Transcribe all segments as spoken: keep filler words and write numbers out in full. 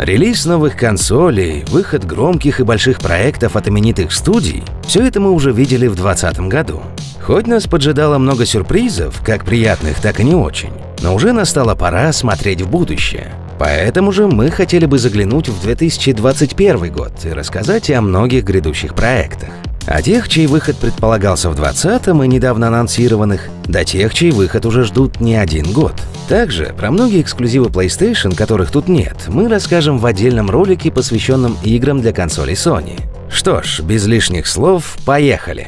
Релиз новых консолей, выход громких и больших проектов от именитых студий – все это мы уже видели в двадцатом году. Хоть нас поджидало много сюрпризов, как приятных, так и не очень, но уже настала пора смотреть в будущее. Поэтому же мы хотели бы заглянуть в две тысячи двадцать первый год и рассказать о многих грядущих проектах. О тех, чей выход предполагался в двадцатом и недавно анонсированных, до тех, чей выход уже ждут не один год. Также про многие эксклюзивы PlayStation, которых тут нет, мы расскажем в отдельном ролике, посвященном играм для консолей Sony. Что ж, без лишних слов, поехали!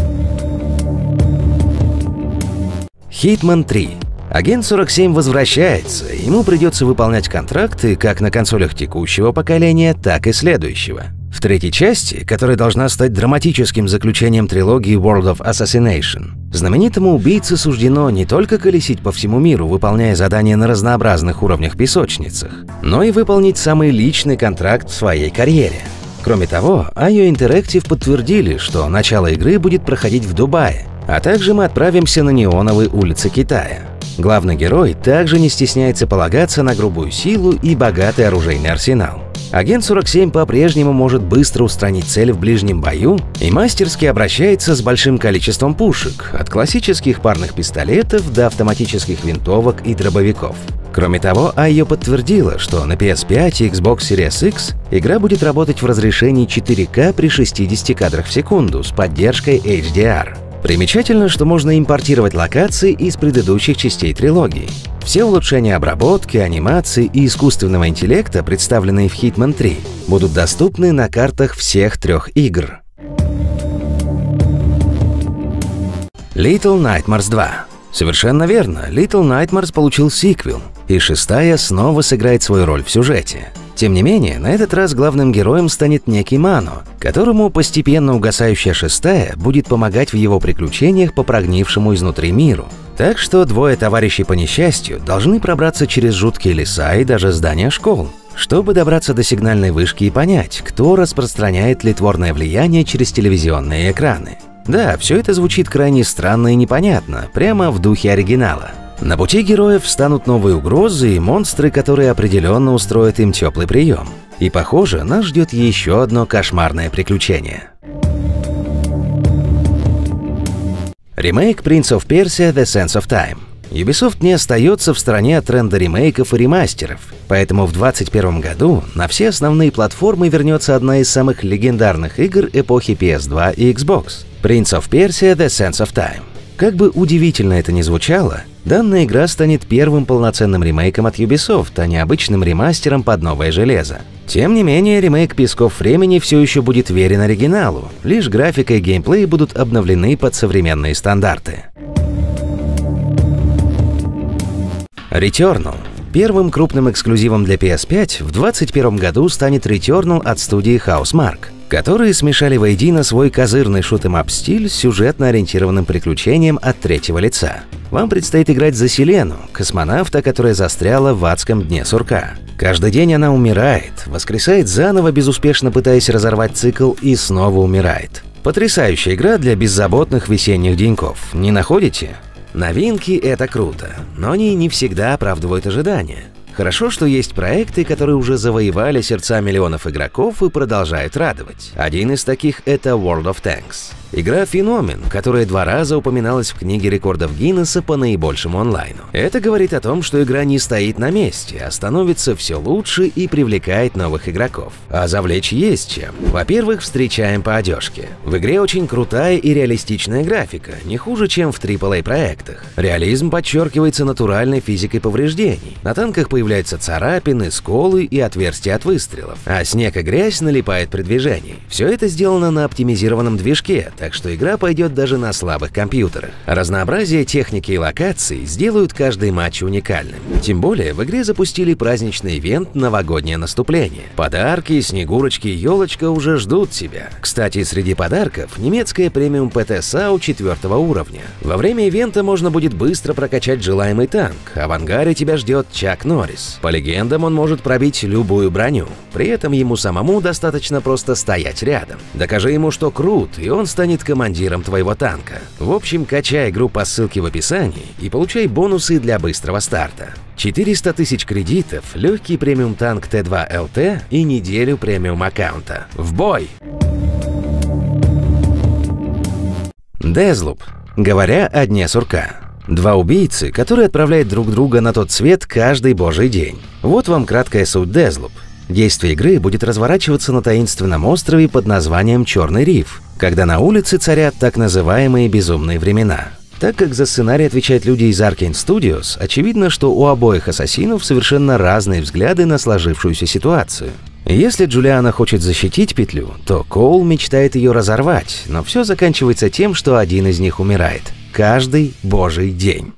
Hitman три. Агент сорок семь возвращается, и ему придется выполнять контракты как на консолях текущего поколения, так и следующего. В третьей части, которая должна стать драматическим заключением трилогии World of Assassination, знаменитому убийце суждено не только колесить по всему миру, выполняя задания на разнообразных уровнях-песочницах, но и выполнить самый личный контракт в своей карьере. Кроме того, ай о Interactive подтвердили, что начало игры будет проходить в Дубае, а также мы отправимся на неоновые улицы Китая. Главный герой также не стесняется полагаться на грубую силу и богатый оружейный арсенал. Агент сорок семь по-прежнему может быстро устранить цель в ближнем бою и мастерски обращается с большим количеством пушек, от классических парных пистолетов до автоматических винтовок и дробовиков. Кроме того, ай о подтвердила, что на пи эс пять и Xbox Series X игра будет работать в разрешении четыре ка при шестидесяти кадрах в секунду с поддержкой эйч ди ар. Примечательно, что можно импортировать локации из предыдущих частей трилогии. Все улучшения обработки, анимации и искусственного интеллекта, представленные в Hitman три, будут доступны на картах всех трех игр. Little Nightmares два. Совершенно верно, Little Nightmares получил сиквел, и шестая снова сыграет свою роль в сюжете. Тем не менее, на этот раз главным героем станет некий Мано, которому постепенно угасающая шестая будет помогать в его приключениях по прогнившему изнутри миру. Так что двое товарищей по несчастью должны пробраться через жуткие леса и даже здания школ, чтобы добраться до сигнальной вышки и понять, кто распространяет тлетворное влияние через телевизионные экраны. Да, все это звучит крайне странно и непонятно, прямо в духе оригинала. На пути героев встанут новые угрозы и монстры, которые определенно устроят им теплый прием. И похоже, нас ждет еще одно кошмарное приключение. Ремейк Prince of Persia: The Sands of Time. Ubisoft не остается в стороне от тренда ремейков и ремастеров, поэтому в двадцать первом году на все основные платформы вернется одна из самых легендарных игр эпохи пи эс два и Xbox – Prince of Persia: The Sands of Time. Как бы удивительно это ни звучало, данная игра станет первым полноценным ремейком от Ubisoft, а не обычным ремастером под новое железо. Тем не менее, ремейк «Песков времени» все еще будет верен оригиналу, лишь графика и геймплей будут обновлены под современные стандарты. Returnal. Первым крупным эксклюзивом для пи эс пять в двадцать первом году станет Returnal от студии Housemarque, которые смешали воедино свой козырный шут-эм-ап стиль с сюжетно-ориентированным приключением от третьего лица. Вам предстоит играть за Селену, космонавта, которая застряла в адском дне сурка. Каждый день она умирает, воскресает заново, безуспешно пытаясь разорвать цикл, и снова умирает. Потрясающая игра для беззаботных весенних деньков, не находите? Новинки — это круто, но они не всегда оправдывают ожидания. Хорошо, что есть проекты, которые уже завоевали сердца миллионов игроков и продолжают радовать. Один из таких — это World of Tanks. Игра «Феномен», которая два раза упоминалась в книге рекордов Гиннесса по наибольшему онлайну. Это говорит о том, что игра не стоит на месте, а становится все лучше и привлекает новых игроков. А завлечь есть чем. Во-первых, встречаем по одежке. В игре очень крутая и реалистичная графика, не хуже, чем в трипл эй проектах. Реализм подчеркивается натуральной физикой повреждений. На танках появляются царапины, сколы и отверстия от выстрелов, а снег и грязь налипает при движении. Все это сделано на оптимизированном движке, так что игра пойдет даже на слабых компьютерах. Разнообразие техники и локаций сделают каждый матч уникальным. Тем более в игре запустили праздничный ивент «Новогоднее наступление». Подарки, снегурочки и елочка уже ждут тебя. Кстати, среди подарков немецкая премиум пэ тэ САУ четвертого уровня. Во время ивента можно будет быстро прокачать желаемый танк, а в ангаре тебя ждет Чак Норрис. По легендам, он может пробить любую броню. При этом ему самому достаточно просто стоять рядом. Докажи ему, что крут, и он станет станет командиром твоего танка. В общем, качай игру по ссылке в описании и получай бонусы для быстрого старта. четыреста тысяч кредитов, легкий премиум танк Т два Л Т и неделю премиум аккаунта. В бой! Дезлуп. Говоря о дне сурка. Два убийцы, которые отправляют друг друга на тот свет каждый божий день. Вот вам краткая суть Дезлуп. Действие игры будет разворачиваться на таинственном острове под названием Черный Риф, когда на улице царят так называемые безумные времена. Так как за сценарий отвечают люди из Arkane Studios, очевидно, что у обоих ассасинов совершенно разные взгляды на сложившуюся ситуацию. Если Джулиана хочет защитить петлю, то Коул мечтает ее разорвать, но все заканчивается тем, что один из них умирает. Каждый божий день.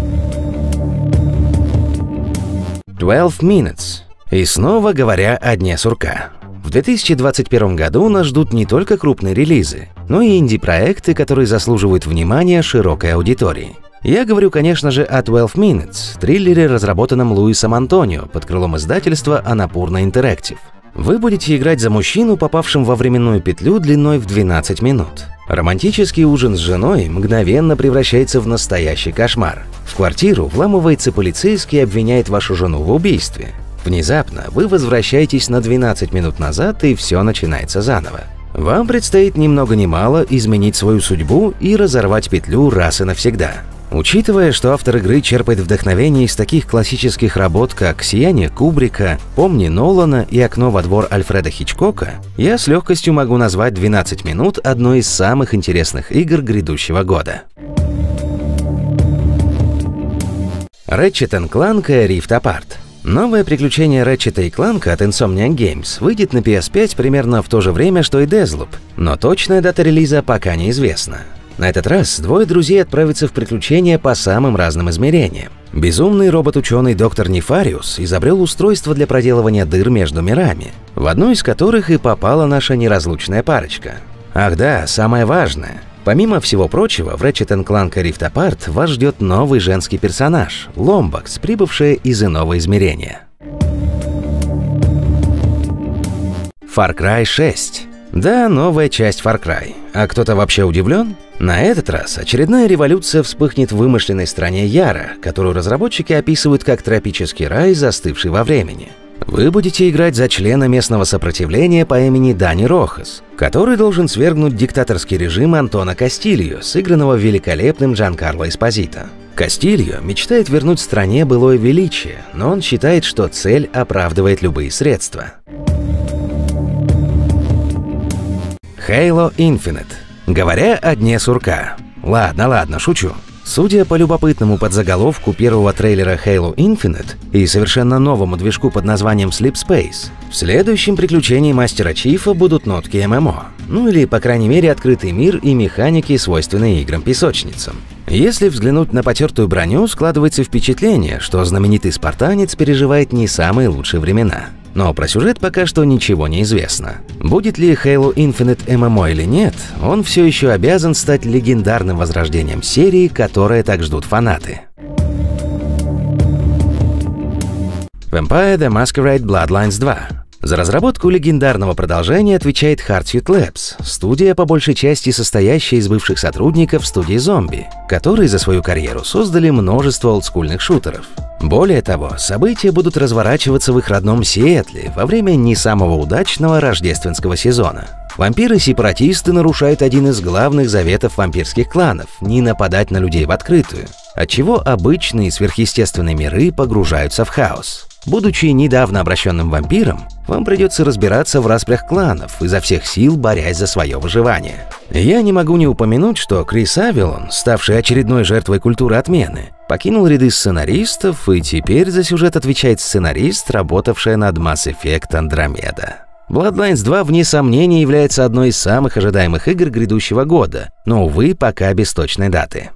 двенадцать Minutes. И снова говоря о дне сурка. В две тысячи двадцать первом году нас ждут не только крупные релизы, но и инди-проекты, которые заслуживают внимания широкой аудитории. Я говорю, конечно же, о двенадцать Minutes, триллере, разработанном Луисом Антонио под крылом издательства Annapurna Interactive. Вы будете играть за мужчину, попавшим во временную петлю длиной в двенадцать минут. Романтический ужин с женой мгновенно превращается в настоящий кошмар. В квартиру вламывается полицейский и обвиняет вашу жену в убийстве. Внезапно вы возвращаетесь на двенадцать минут назад, и все начинается заново. Вам предстоит ни много ни мало изменить свою судьбу и разорвать петлю раз и навсегда. Учитывая, что автор игры черпает вдохновение из таких классических работ, как «Сияние» Кубрика, «Помни» Нолана и «Окно во двор» Альфреда Хичкока, я с легкостью могу назвать двенадцать минут одной из самых интересных игр грядущего года. Ratchet энд Clank Rift Apart. Новое приключение Ratchet и Clank от Insomniac Games выйдет на пи эс пять примерно в то же время, что и Deathloop, но точная дата релиза пока неизвестна. На этот раз двое друзей отправятся в приключения по самым разным измерениям. Безумный робот-ученый доктор Нефариус изобрел устройство для проделывания дыр между мирами, в одну из которых и попала наша неразлучная парочка. Ах да, самое важное. Помимо всего прочего, в Ratchet энд Clank Rift Apart вас ждет новый женский персонаж – Ломбакс, прибывшая из иного измерения. Far Cry шесть. Да, новая часть Far Cry. А кто-то вообще удивлен? На этот раз очередная революция вспыхнет в вымышленной стране Яра, которую разработчики описывают как тропический рай, застывший во времени. Вы будете играть за члена местного сопротивления по имени Дани Рохас, который должен свергнуть диктаторский режим Антона Кастильо, сыгранного великолепным Джанкарло Эспозито. Кастильо мечтает вернуть стране былое величие, но он считает, что цель оправдывает любые средства. Halo Infinite. Говоря о дне сурка. Ладно, ладно, шучу. Судя по любопытному подзаголовку первого трейлера Halo Infinite и совершенно новому движку под названием Sleep Space, в следующем приключении Мастера Чифа будут нотки эм эм о, ну или, по крайней мере, открытый мир и механики, свойственные играм-песочницам. Если взглянуть на потертую броню, складывается впечатление, что знаменитый спартанец переживает не самые лучшие времена. Но про сюжет пока что ничего не известно. Будет ли Halo Infinite эм эм о или нет, он все еще обязан стать легендарным возрождением серии, которое так ждут фанаты. Vampire the Masquerade Bloodlines два. За разработку легендарного продолжения отвечает Hardsuit Labs, студия, по большей части состоящая из бывших сотрудников студии Zombie, которые за свою карьеру создали множество олдскульных шутеров. Более того, события будут разворачиваться в их родном Сиэтле во время не самого удачного рождественского сезона. Вампиры-сепаратисты нарушают один из главных заветов вампирских кланов – не нападать на людей в открытую, отчего обычные сверхъестественные миры погружаются в хаос. Будучи недавно обращенным вампиром, вам придется разбираться в распрях кланов, изо всех сил борясь за свое выживание. Я не могу не упомянуть, что Крис Авилон, ставший очередной жертвой культуры отмены, покинул ряды сценаристов, и теперь за сюжет отвечает сценарист, работавшая над Mass Effect Andromeda. Bloodlines два, вне сомнения, является одной из самых ожидаемых игр грядущего года, но, увы, пока без точной даты.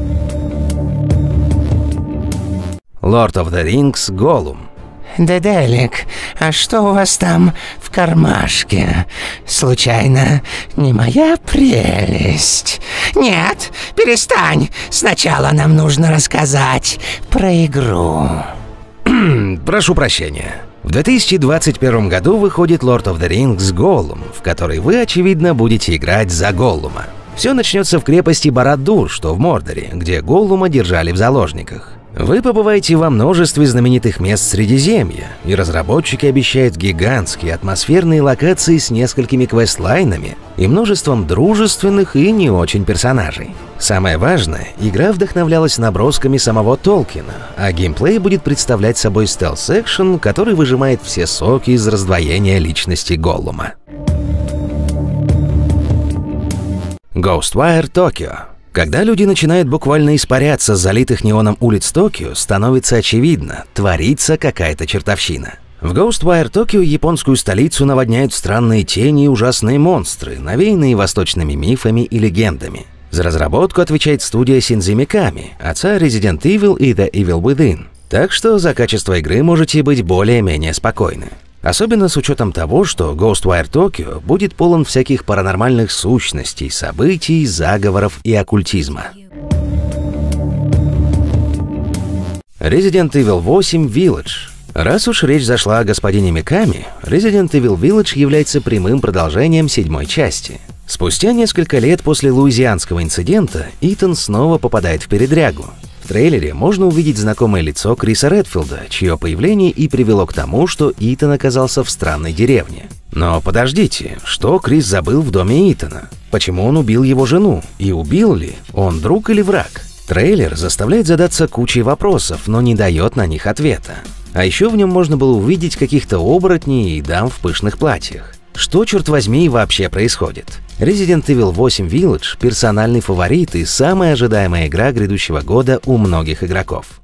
Lord of the Rings Gollum. Деделик, а что у вас там в кармашке? Случайно не моя прелесть? Нет, перестань. Сначала нам нужно рассказать про игру. Прошу прощения. В две тысячи двадцать первом году выходит Lord of the Rings Gollum, в которой вы, очевидно, будете играть за Голлума. Все начнется в крепости Барад-дûр, что в Мордоре, где Голлума держали в заложниках. Вы побываете во множестве знаменитых мест Средиземья, и разработчики обещают гигантские атмосферные локации с несколькими квестлайнами и множеством дружественных и не очень персонажей. Самое важное, игра вдохновлялась набросками самого Толкина, а геймплей будет представлять собой стелс-экшен, который выжимает все соки из раздвоения личности Голлума. Ghostwire Tokyo. Когда люди начинают буквально испаряться с залитых неоном улиц Токио, становится очевидно, творится какая-то чертовщина. В Ghostwire Tokyo японскую столицу наводняют странные тени и ужасные монстры, навеянные восточными мифами и легендами. За разработку отвечает студия Shinji Mikami, отца Resident Evil и The Evil Within. Так что за качество игры можете быть более-менее спокойны. Особенно с учетом того, что Ghostwire Tokyo будет полон всяких паранормальных сущностей, событий, заговоров и оккультизма. Resident Evil восемь Village. Раз уж речь зашла о господине Миками, Resident Evil Village является прямым продолжением седьмой части. Спустя несколько лет после луизианского инцидента Итан снова попадает в передрягу. В трейлере можно увидеть знакомое лицо Криса Редфилда, чье появление и привело к тому, что Итан оказался в странной деревне. Но подождите, что Крис забыл в доме Итана? Почему он убил его жену? И убил ли? Он друг или враг? Трейлер заставляет задаться кучей вопросов, но не дает на них ответа. А еще в нем можно было увидеть каких-то оборотней и дам в пышных платьях. Что, черт возьми, вообще происходит? Resident Evil восемь Village – персональный фаворит и самая ожидаемая игра грядущего года у многих игроков.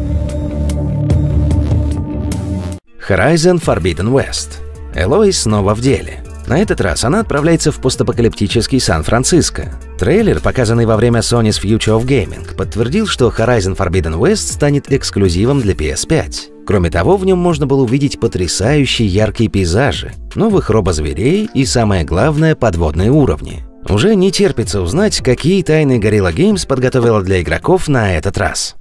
Horizon Forbidden West. Элой снова в деле. На этот раз она отправляется в постапокалиптический Сан-Франциско. Трейлер, показанный во время Sony's Future of Gaming, подтвердил, что Horizon Forbidden West станет эксклюзивом для пи эс пять. Кроме того, в нем можно было увидеть потрясающие яркие пейзажи, новых робозверей и, самое главное, подводные уровни. Уже не терпится узнать, какие тайны Guerrilla Games подготовила для игроков на этот раз.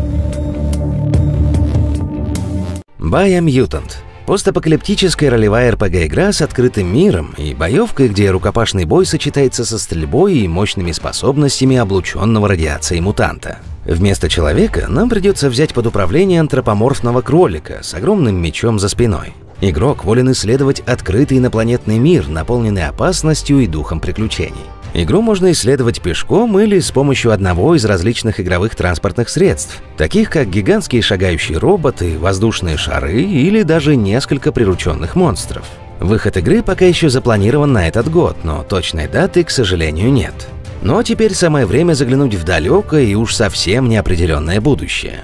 Biomutant. Постапокалиптическая ролевая эр пи джи-игра с открытым миром и боевкой, где рукопашный бой сочетается со стрельбой и мощными способностями облученного радиацией мутанта. Вместо человека нам придется взять под управление антропоморфного кролика с огромным мечом за спиной. Игрок волен исследовать открытый инопланетный мир, наполненный опасностью и духом приключений. Игру можно исследовать пешком или с помощью одного из различных игровых транспортных средств, таких как гигантские шагающие роботы, воздушные шары или даже несколько прирученных монстров. Выход игры пока еще запланирован на этот год, но точной даты, к сожалению, нет. Но теперь самое время заглянуть в далекое и уж совсем неопределенное будущее.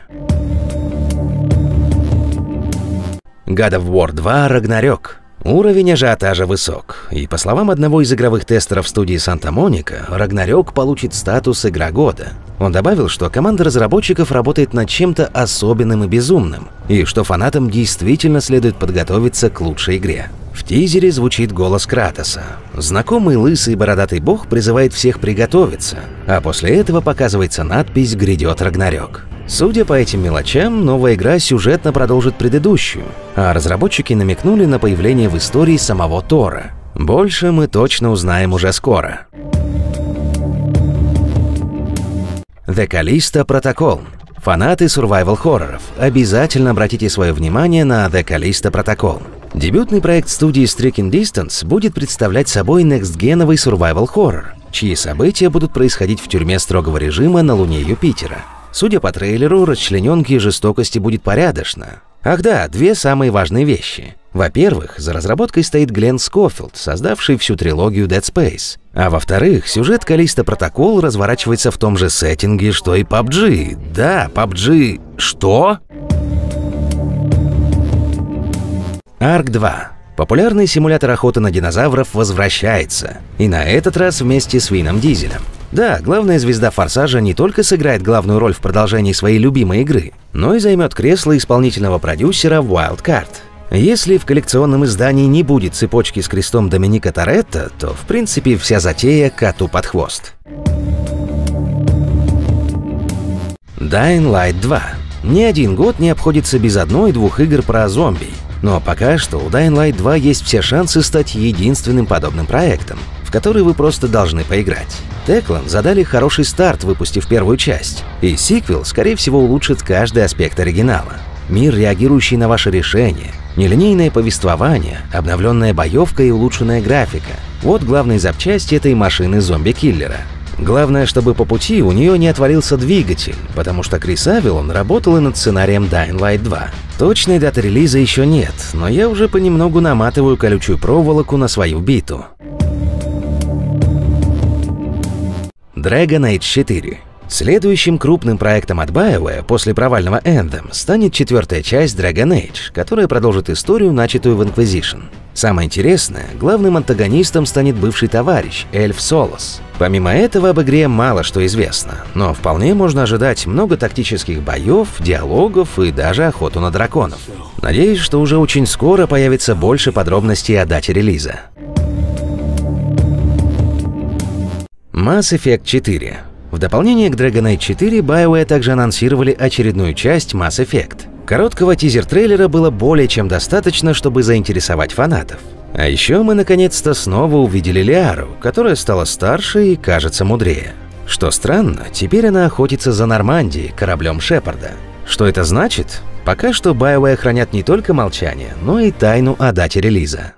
God of War два Рагнарёк. Уровень ажиотажа высок, и по словам одного из игровых тестеров студии Санта-Моника, Рагнарёк получит статус «Игра года». Он добавил, что команда разработчиков работает над чем-то особенным и безумным, и что фанатам действительно следует подготовиться к лучшей игре. В тизере звучит голос Кратоса. Знакомый лысый бородатый бог призывает всех приготовиться, а после этого показывается надпись «Грядет Рагнарёк». Судя по этим мелочам, новая игра сюжетно продолжит предыдущую, а разработчики намекнули на появление в истории самого Тора. Больше мы точно узнаем уже скоро. The Callisto Protocol. Фанаты сурвайвал-хорроров, обязательно обратите свое внимание на The Callisto Protocol. Дебютный проект студии Striking Distance будет представлять собой некстгеновый сурвайвал-хоррор, чьи события будут происходить в тюрьме строгого режима на Луне Юпитера. Судя по трейлеру, расчлененки и жестокости будет порядочно. Ах да, две самые важные вещи. Во-первых, за разработкой стоит Глен Скофилд, создавший всю трилогию Dead Space. А во-вторых, сюжет Callisto Protocol разворачивается в том же сеттинге, что и пабг. Да, пабг. Что? Арк два. Популярный симулятор охоты на динозавров возвращается. И на этот раз вместе с Вином Дизелем. Да, главная звезда Форсажа не только сыграет главную роль в продолжении своей любимой игры, но и займет кресло исполнительного продюсера в Wildcard. Если в коллекционном издании не будет цепочки с крестом Доминика Торетто, то в принципе вся затея коту под хвост. Dying Light два. Ни один год не обходится без одной-двух игр про зомби. Но пока что у Dying Light два есть все шансы стать единственным подобным проектом, в который вы просто должны поиграть. Techland задали хороший старт, выпустив первую часть, и сиквел, скорее всего, улучшит каждый аспект оригинала. Мир, реагирующий на ваши решения, нелинейное повествование, обновленная боевка и улучшенная графика – вот главные запчасти этой машины зомби-киллера. Главное, чтобы по пути у нее не отвалился двигатель, потому что Крис Авилон работал и над сценарием Dying Light два. Точной даты релиза еще нет, но я уже понемногу наматываю колючую проволоку на свою биту. Dragon Age четыре. Следующим крупным проектом от BioWare после провального Anthem станет четвертая часть Dragon Age, которая продолжит историю, начатую в Inquisition. Самое интересное, главным антагонистом станет бывший товарищ, эльф Солос. Помимо этого об игре мало что известно, но вполне можно ожидать много тактических боев, диалогов и даже охоту на драконов. Надеюсь, что уже очень скоро появится больше подробностей о дате релиза. Mass Effect четыре. В дополнение к Dragon Age четыре BioWare также анонсировали очередную часть Mass Effect. Короткого тизер-трейлера было более чем достаточно, чтобы заинтересовать фанатов. А еще мы наконец-то снова увидели Лиару, которая стала старше и кажется мудрее. Что странно, теперь она охотится за Нормандией, кораблем Шепарда. Что это значит? Пока что BioWare хранят не только молчание, но и тайну о дате релиза.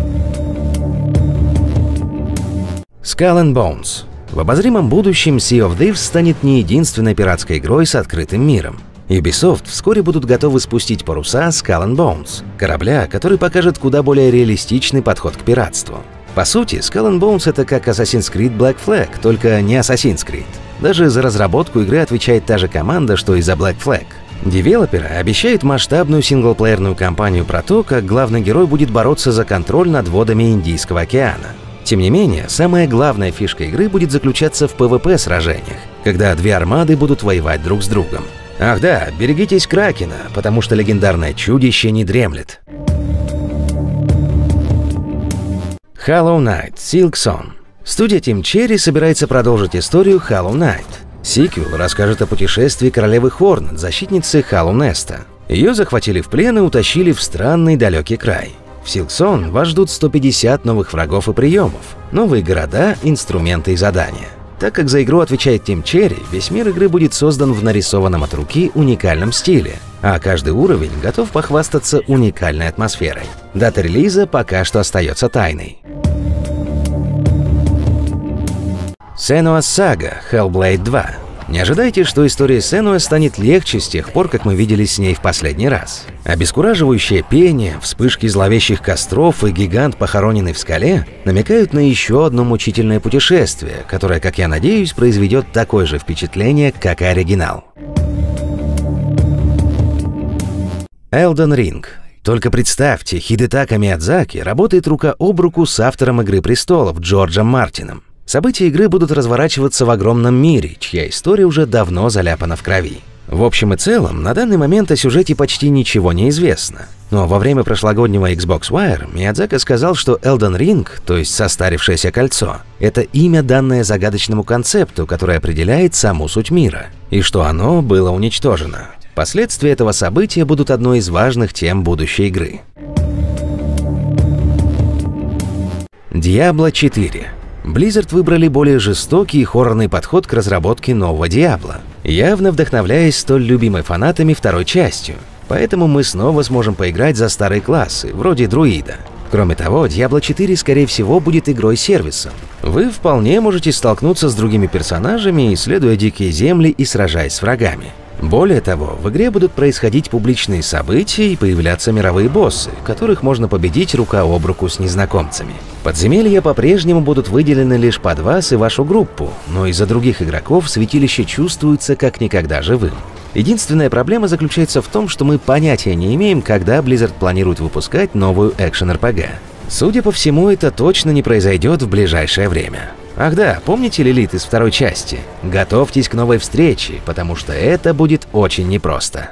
Skull and Bones. В обозримом будущем Sea of Thieves станет не единственной пиратской игрой с открытым миром. Ubisoft вскоре будут готовы спустить паруса Skull and Bones, корабля, который покажет куда более реалистичный подход к пиратству. По сути, Skull and Bones — это как Assassin's Creed Black Flag, только не Assassin's Creed. Даже за разработку игры отвечает та же команда, что и за Black Flag. Девелоперы обещают масштабную синглплеерную кампанию про то, как главный герой будет бороться за контроль над водами Индийского океана. Тем не менее, самая главная фишка игры будет заключаться в пэ вэ пэ-сражениях, когда две армады будут воевать друг с другом. Ах да, берегитесь Кракена, потому что легендарное чудище не дремлет. Hollow Knight Silksong. Студия Team Cherry собирается продолжить историю Hollow Knight. Сиквел расскажет о путешествии королевы Хорнет, защитницы Халлоунеста. Ее захватили в плен и утащили в странный далекий край. В Silksong вас ждут сто пятьдесят новых врагов и приемов, новые города, инструменты и задания. Так как за игру отвечает Team Cherry, весь мир игры будет создан в нарисованном от руки уникальном стиле, а каждый уровень готов похвастаться уникальной атмосферой. Дата релиза пока что остается тайной. Senua's Saga Hellblade два. Не ожидайте, что история Сенуа станет легче с тех пор, как мы виделись с ней в последний раз. Обескураживающее пение, вспышки зловещих костров и гигант, похороненный в скале, намекают на еще одно мучительное путешествие, которое, как я надеюсь, произведет такое же впечатление, как и оригинал. Elden Ring. Только представьте, Хидетака Миядзаки работает рука об руку с автором «Игры престолов» Джорджем Мартином. События игры будут разворачиваться в огромном мире, чья история уже давно заляпана в крови. В общем и целом, на данный момент о сюжете почти ничего не известно. Но во время прошлогоднего Xbox Wire Миядзаки сказал, что Elden Ring, то есть состарившееся кольцо, это имя, данное загадочному концепту, который определяет саму суть мира, и что оно было уничтожено. Последствия этого события будут одной из важных тем будущей игры. Diablo четыре. Blizzard выбрали более жестокий и хоррорный подход к разработке нового Diablo, явно вдохновляясь столь любимой фанатами второй частью. Поэтому мы снова сможем поиграть за старые классы, вроде друида. Кроме того, Diablo четыре, скорее всего, будет игрой-сервисом. Вы вполне можете столкнуться с другими персонажами, исследуя дикие земли и сражаясь с врагами. Более того, в игре будут происходить публичные события и появляться мировые боссы, которых можно победить рука об руку с незнакомцами. Подземелья по-прежнему будут выделены лишь под вас и вашу группу, но из-за других игроков святилище чувствуется как никогда живым. Единственная проблема заключается в том, что мы понятия не имеем, когда Blizzard планирует выпускать новую экшен-эр пэ гэ. Судя по всему, это точно не произойдет в ближайшее время. Ах да, помните Лилит из второй части? Готовьтесь к новой встрече, потому что это будет очень непросто.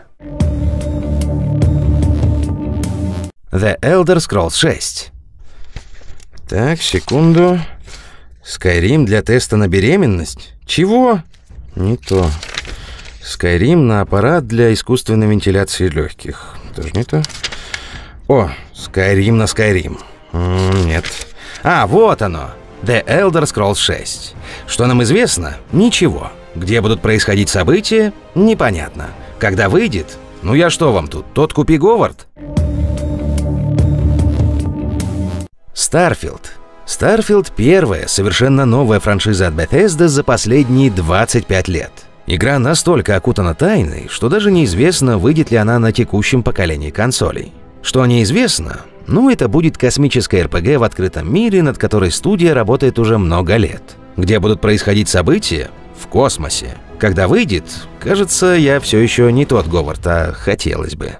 The Elder Scrolls шесть. Так, секунду. Skyrim для теста на беременность? Чего? Не то. Skyrim на аппарат для искусственной вентиляции легких. Тоже не то. О, Skyrim на Skyrim. М-м, нет. А, вот оно. The Elder Scrolls шесть. Что нам известно? Ничего. Где будут происходить события? Непонятно. Когда выйдет? Ну я что вам тут, тот Купи Говард? Starfield. Starfield — первая совершенно новая франшиза от Bethesda за последние двадцать пять лет. Игра настолько окутана тайной, что даже неизвестно, выйдет ли она на текущем поколении консолей. Что неизвестно? Ну, это будет космическая эр пи джи в открытом мире, над которой студия работает уже много лет. Где будут происходить события? В космосе. Когда выйдет? Кажется, я все еще не тот Говард, а хотелось бы.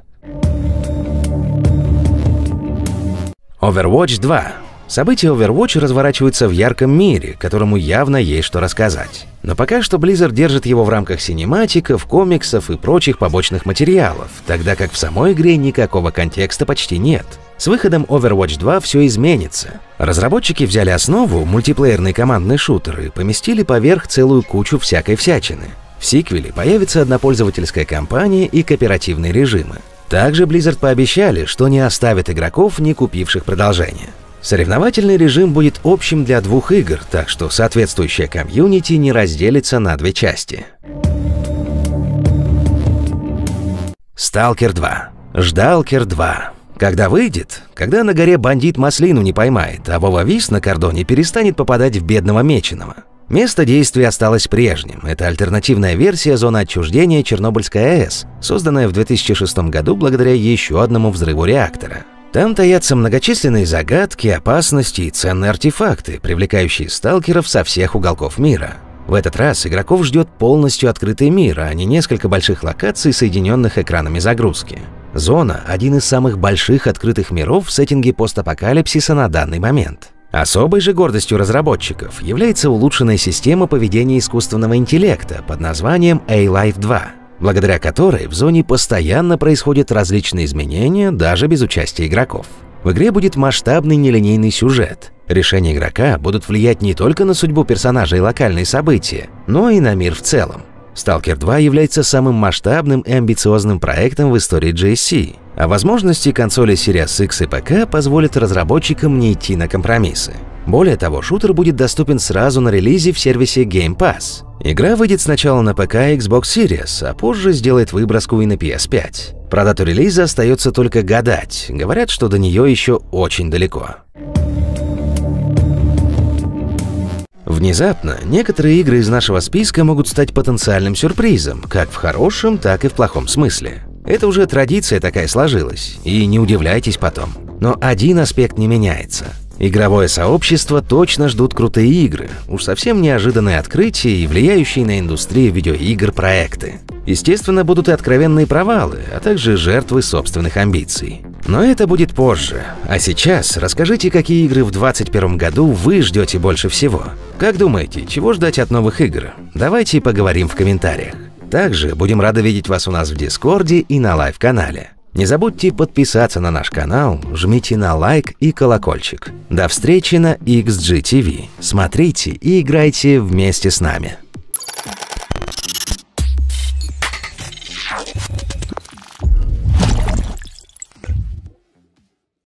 Overwatch два. События Overwatch разворачиваются в ярком мире, которому явно есть что рассказать. Но пока что Blizzard держит его в рамках синематиков, комиксов и прочих побочных материалов, тогда как в самой игре никакого контекста почти нет. С выходом Overwatch два все изменится. Разработчики взяли основу, мультиплеерный командный шутер, и поместили поверх целую кучу всякой всячины. В сиквеле появится однопользовательская кампания и кооперативные режимы. Также Blizzard пообещали, что не оставят игроков, не купивших продолжение. Соревновательный режим будет общим для двух игр, так что соответствующая комьюнити не разделится на две части. Сталкер два. Ждалкер два. Когда выйдет? Когда на горе бандит маслину не поймает, а Вова Вис на кордоне перестанет попадать в бедного меченого. Место действия осталось прежним. Это альтернативная версия зоны отчуждения Чернобыльской АЭС, созданная в две тысячи шестом году благодаря еще одному взрыву реактора. Там таятся многочисленные загадки, опасности и ценные артефакты, привлекающие сталкеров со всех уголков мира. В этот раз игроков ждет полностью открытый мир, а не несколько больших локаций, соединенных экранами загрузки. Зона – один из самых больших открытых миров в сеттинге постапокалипсиса на данный момент. Особой же гордостью разработчиков является улучшенная система поведения искусственного интеллекта под названием A-Life два, благодаря которой в зоне постоянно происходят различные изменения, даже без участия игроков. В игре будет масштабный нелинейный сюжет. Решения игрока будут влиять не только на судьбу персонажа и локальные события, но и на мир в целом. Сталкер два является самым масштабным и амбициозным проектом в истории джи эс си, а возможности консолей Series X и ПК позволят разработчикам не идти на компромиссы. Более того, шутер будет доступен сразу на релизе в сервисе Game Pass. Игра выйдет сначала на ПК и Xbox Series, а позже сделает выброску и на пи эс пять. Про дату релиза остается только гадать, говорят, что до нее еще очень далеко. Внезапно некоторые игры из нашего списка могут стать потенциальным сюрпризом, как в хорошем, так и в плохом смысле. Это уже традиция такая сложилась, и не удивляйтесь потом. Но один аспект не меняется. Игровое сообщество точно ждут крутые игры, уж совсем неожиданные открытия и влияющие на индустрию видеоигр проекты. Естественно, будут и откровенные провалы, а также жертвы собственных амбиций. Но это будет позже. А сейчас расскажите, какие игры в двадцать первом году вы ждете больше всего. Как думаете, чего ждать от новых игр? Давайте поговорим в комментариях. Также будем рады видеть вас у нас в Дискорде и на лайв-канале. Не забудьте подписаться на наш канал, жмите на лайк и колокольчик. До встречи на икс джи ти ви. Смотрите и играйте вместе с нами.